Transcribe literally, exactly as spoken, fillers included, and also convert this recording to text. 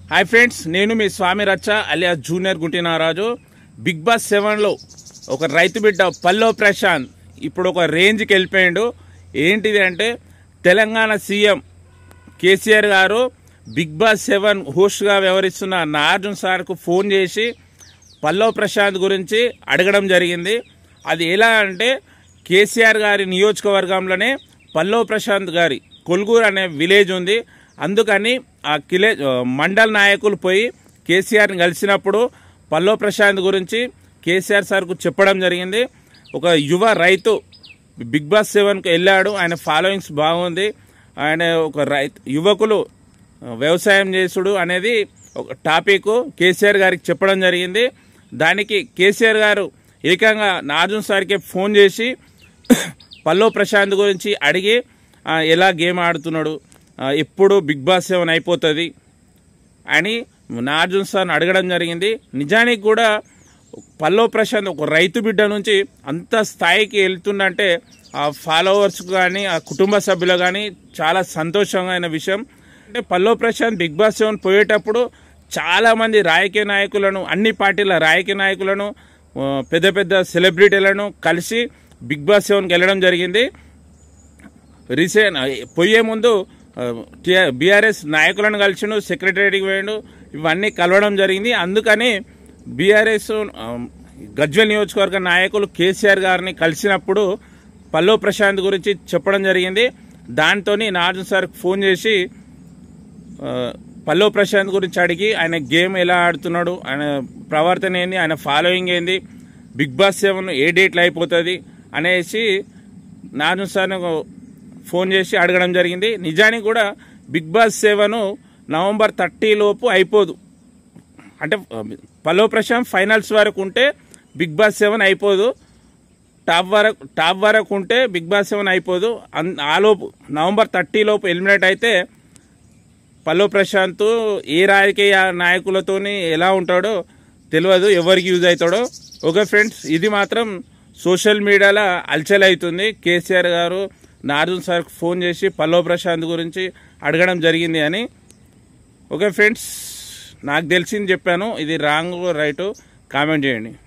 Hi friends, నేను మీ స్వామి రచ్చ alias junior Gunti నారాజు. Big boss సెవెన్లో ఒక రైతు బిడ్డ పల్లో ప్రశాంత్ ఇప్పుడు ఒక రేంజ్కి వెళ్ళిపోయాడు. ఏంటిది అంటే తెలంగాణ సీఎం కేసీఆర్ గారు బిగ్ బాస్ సెవెన్ హోస్ట్గా వ్యవహరిస్తున్న నాగార్జున సార్కు ఫోన్ చేసి పల్లో ప్రశాంత్ గురించి అడగడం జరిగింది. అది ఎలా అంటే కేసీఆర్ గారి నియోజకవర్గంలోనే పల్లో ప్రశాంత్ గారి కొల్గూరు అనే విలేజ్ ఉంది. అందుకని ఆ కిలే మండల నాయకులు పోయి కేసీఆర్ని కలిసినప్పుడు పల్లో ప్రశాంత్ గురించి కేసీఆర్ సార్కు చెప్పడం జరిగింది. ఒక యువ రైతు బిగ్ బాస్ సెవెన్కి వెళ్ళాడు, ఆయన ఫాలోయింగ్స్ బాగుంది, ఆయన ఒక రైతు యువకులు వ్యవసాయం చేసుడు అనేది ఒక టాపిక్ కేసీఆర్ గారికి చెప్పడం జరిగింది. దానికి కేసీఆర్ గారు ఏకంగా నాగార్జున సార్కి ఫోన్ చేసి పల్లో ప్రశాంత్ గురించి అడిగి ఎలా గేమ్ ఆడుతున్నాడు, ఎప్పుడు బిగ్ బాస్ సెవెన్ అయిపోతుంది అని నాగార్జున సార్ని అడగడం జరిగింది. నిజానికి కూడా పల్లో ప్రశాంత్ ఒక రైతు బిడ్డ నుంచి అంత స్థాయికి వెళ్తుందంటే ఆ ఫాలోవర్స్ కానీ ఆ కుటుంబ సభ్యులు కానీ చాలా సంతోషమైన విషయం. అంటే Pallavi Prashanth Big Boss seven పోయేటప్పుడు చాలామంది రాజకీయ నాయకులను, అన్ని పార్టీల రాజకీయ నాయకులను, పెద్ద పెద్ద సెలబ్రిటీలను కలిసి బిగ్ బాస్ సెవెన్కి వెళ్ళడం జరిగింది. రీసెంట్ పోయే ముందు బీఆర్ఎస్ నాయకులను కలిసిండు, సెక్రటరీకి పోయిండు, ఇవన్నీ కలవడం జరిగింది. అందుకని బీఆర్ఎస్ గజ్వేల్ నియోజకవర్గ నాయకులు కేసీఆర్ గారిని కలిసినప్పుడు పల్లో ప్రశాంత్ గురించి చెప్పడం జరిగింది. దాంతో నాగార్జున సార్కి ఫోన్ చేసి పల్లో ప్రశాంత్ గురించి అడిగి ఆయన గేమ్ ఎలా ఆడుతున్నాడు, ఆయన ప్రవర్తన ఏంది, ఆయన ఫాలోయింగ్ ఏంది, బిగ్ బాస్ సెవెన్ ఏ డేట్లో అయిపోతుంది అనేసి నాగార్జున సార్ని ఫోన్ చేసి అడగడం జరిగింది. నిజానికి కూడా Big Boss seven November thirty లోపు అయిపోదు. అంటే పల్లో ప్రశాంత్ ఫైనల్స్ వరకు ఉంటే బిగ్ బాస్ సెవెన్ అయిపోదు, టాప్ వరకు టాప్ వరకు ఉంటే బిగ్ బాస్ సెవెన్ అయిపోదు. ఆ లోపు నవంబర్ థర్టీ లోపు ఎలిమినేట్ అయితే పల్లో ప్రశాంత్ ఏ రాజకీయ నాయకులతో ఎలా ఉంటాడో తెలియదు, ఎవరికి యూజ్ అవుతాడో. ఓకే ఫ్రెండ్స్, ఇది మాత్రం సోషల్ మీడియాలో అల్చల్ అవుతుంది. కేసీఆర్ గారు నాగార్జున సార్కి ఫోన్ చేసి పల్లో ప్రశాంత్ గురించి అడగడం జరిగింది అని. ఓకే ఫ్రెండ్స్, నాకు తెలిసింది చెప్పాను. ఇది రాంగ్ రైట్ కామెంట్ చేయండి.